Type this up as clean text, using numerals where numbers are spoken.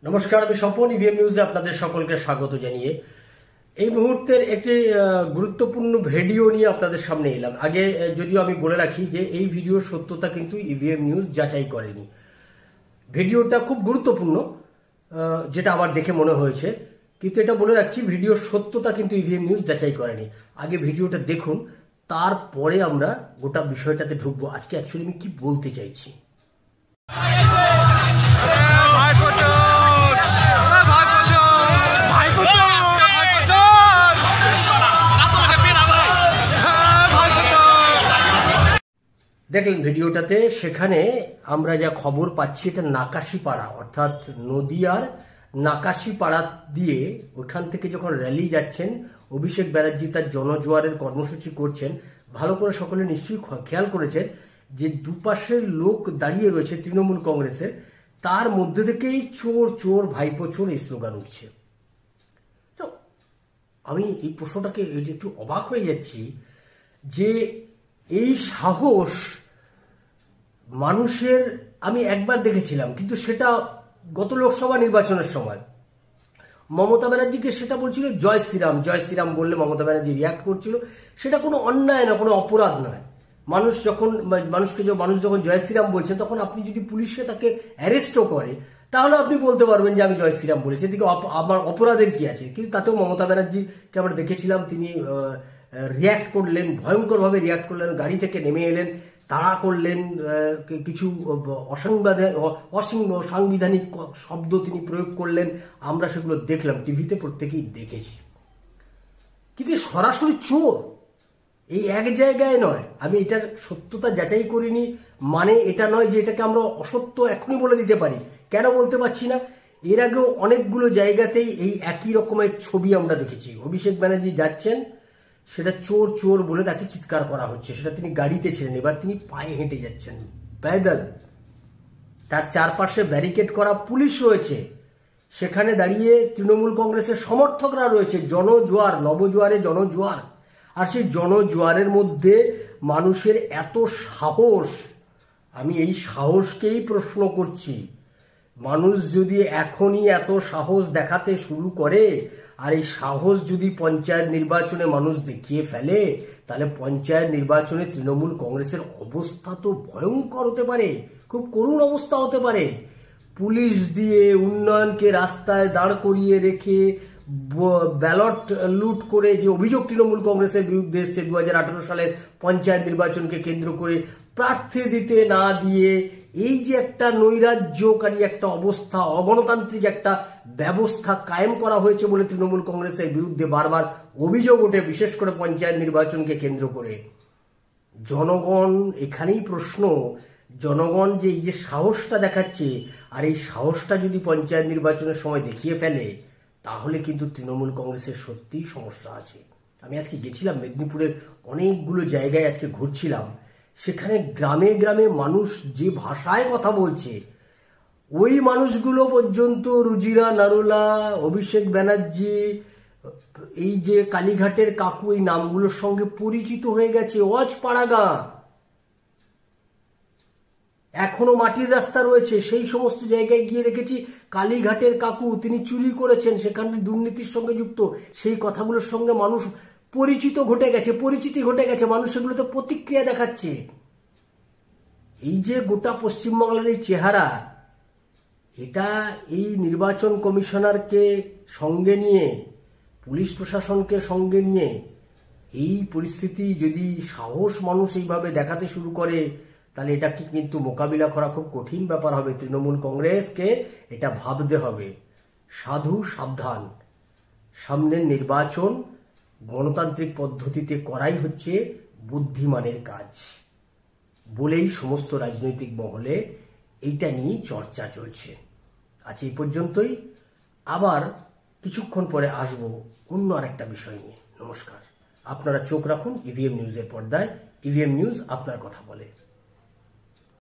নমস্কার, আমি স্বপন। ইভিএম নিউজে আপনাদের সকলকে স্বাগত জানিয়ে এই মুহূর্তের একটি গুরুত্বপূর্ণ ভিডিও নিয়ে আপনাদের সামনে এলাম। আগে যদিও আমি বলে রাখি যে এই ভিডিওর সত্যতা কিন্তু ইভিএম নিউজ যাচাই করেনি। ভিডিওটা খুব গুরুত্বপূর্ণ, যেটা আমার দেখে মনে হয়েছে, কিন্তু এটা বলে রাখছি ভিডিওর সত্যতা কিন্তু ইভিএম নিউজ যাচাই করেনি। আগে ভিডিওটা দেখুন, তারপরে আমরা গোটা বিষয়টাতে ঢুকবো। আজকে অ্যাকচুয়ালি আমি কি বলতে চাইছি। দেখলেন ভিডিওটাতে, সেখানে আমরা যা খবর পাচ্ছি এটা নাকাশিপাড়া, অর্থাৎ নদিয়ার নাকাশিপাড়া দিয়ে ওইখান থেকে যখন র্যালি যাচ্ছেন অভিষেক ব্যানার্জি তার জনজোয়ারের কর্মসূচি করছেন। ভালো করে সকলে নিশ্চয়ই খেয়াল করেছেন যে দুপাশের লোক দাঁড়িয়ে রয়েছে তৃণমূল কংগ্রেসের, তার মধ্যে থেকেই চোর চোর ভাইপো চোর এই স্লোগান উঠছে। তো আমি এই প্রশ্নটাকে একটু অবাক হয়ে যাচ্ছি যে এই সাহস মানুষের আমি একবার দেখেছিলাম, কিন্তু সেটা গত লোকসভা নির্বাচনের সময় মমতা ব্যানার্জিকে সেটা বলছিল জয় শ্রীরাম, জয় শ্রীরাম বললে মমতা ব্যানার্জি রিয়াক্ট করছিল। সেটা কোনো অন্যায় না, কোনো অপরাধ নয়। মানুষ যখন জয় শ্রীরাম বলছেন, তখন আপনি যদি পুলিশে তাকে অ্যারেস্টও করে তাহলে আপনি বলতে পারবেন যে আমি জয় শ্রীরাম বলেছি, এদিকে আমার অপরাধের কি আছে। কিন্তু তাতেও মমতা ব্যানার্জিকে আমরা দেখেছিলাম, তিনি রিয়াক্ট করলেন, ভয়ঙ্করভাবে রিয়াক্ট করলেন, গাড়ি থেকে নেমে এলেন, তাড়া করলেন, কিছু অসাংবিধানিক শব্দ তিনি প্রয়োগ করলেন। আমরা সেগুলো দেখলাম, টিভিতে প্রত্যেকেই দেখেছি। কিন্তু সরাসরি চোর এই এক জায়গায় নয়। আমি এটার সত্যতা যাচাই করিনি, মানে এটা নয় যে এটাকে আমরা অসত্য এখনই বলে দিতে পারি। কেন বলতে পারছি না, এর আগেও অনেকগুলো জায়গাতেই এই একই রকমের ছবি আমরা দেখেছি। অভিষেক ব্যানার্জি যাচ্ছেন, সেটা চোর চোর বলে তাকে চিৎকার করা হচ্ছে। সেটা তিনি গাড়িতে ছিলেন, এবার তিনি পায়ে হেঁটে যাচ্ছেন, প্যাদল। তার চারপাশে ব্যারিকেড করা পুলিশ রয়েছে, সেখানে দাঁড়িয়ে তৃণমূল কংগ্রেসের সমর্থকরা রয়েছে। জনজোয়ার, নবজোয়ারে জনজোয়ার। আর সেই জনজোয়ারের মধ্যে মানুষের এত সাহস, আমি এই সাহসকেই প্রশ্ন করছি। মানুষ যদি এখনই এত সাহস দেখাতে শুরু করে, আর এই সাহস যদি পঞ্চায়েত নির্বাচনে মানুষ দেখিয়ে ফেলে, তাহলে পঞ্চায়েত নির্বাচনে তৃণমূল কংগ্রেসের অবস্থা তো ভয়ঙ্কর হতে পারে, খুব করুণ অবস্থা হতে পারে। পুলিশ দিয়ে উন্নয়নকে রাস্তায় দাঁড় করিয়ে রেখে ব্যালট লুট করে যে অভিযোগ তৃণমূল কংগ্রেসের বিরুদ্ধে এসছে 2018 সালের পঞ্চায়েত নির্বাচনকে কেন্দ্র করে, প্রার্থী দিতে না দিয়ে এই যে একটা নৈরাজ্যকারী একটা অবস্থা, অগণতান্ত্রিক একটা ব্যবস্থা কায়েম করা হয়েছে বলে তৃণমূল কংগ্রেসের বিরুদ্ধে বারবার অভিযোগ ওঠে, বিশেষ করে পঞ্চায়েত নির্বাচনকে কেন্দ্র করে। জনগণ, এখানেই প্রশ্ন, জনগণ যে এই যে সাহসটা দেখাচ্ছে, আর এই সাহসটা যদি পঞ্চায়েত নির্বাচনের সময় দেখিয়ে ফেলে, তাহলে কিন্তু তৃণমূল কংগ্রেসের সত্যিই সমস্যা আছে। আমি আজকে গেছিলাম মেদিনীপুরের অনেকগুলো জায়গায়, আজকে ঘুরছিলাম। সেখানে গ্রামে গ্রামে মানুষ যে ভাষায় কথা বলছে, ওই মানুষগুলো পর্যন্ত রুজিরা নারুলা, অভিষেক ব্যানার্জি, এই যে কালীঘাটের কাকু, এই নামগুলোর সঙ্গে পরিচিত হয়ে গেছে। অজপাড়া গাঁ, এখনো মাটির রাস্তা রয়েছে। সেই সমস্ত জায়গায় গিয়ে দেখেছি কালীঘাটের কাকু, তিনি চুরি করেছেন, সেখানে দুর্নীতির সঙ্গে যুক্ত। সেই কথাগুলোর সঙ্গে মানুষ পরিচিতি ঘটে গেছে। মানুষ সেগুলোতে প্রতিক্রিয়া দেখাচ্ছে। এই যে গোটা পশ্চিমবাংলার এই চেহারা, এটা এই নির্বাচন কমিশনারকে সঙ্গে নিয়ে, পুলিশ প্রশাসনকে সঙ্গে নিয়ে, এই পরিস্থিতি যদি সাহস মানুষ এইভাবে দেখাতে শুরু করে, তাহলে এটাকে কিন্তু মোকাবিলা করা খুব কঠিন ব্যাপার হবে। তৃণমূল কংগ্রেসকে এটা ভাবতে হবে। সাধু সাবধান, সামনের নির্বাচন গণতান্ত্রিক পদ্ধতিতে করাই হচ্ছে বুদ্ধিমানের কাজ বলেই সমস্ত রাজনৈতিক মহলে এইটা নিয়ে চর্চা চলছে। আজ এই পর্যন্তই, আবার কিছুক্ষণ পরে আসবো অন্য আরেকটা বিষয় নিয়ে। নমস্কার, আপনারা চোখ রাখুন ইভিএম নিউজের পর্দায়। ইভিএম নিউজ আপনার কথা বলে।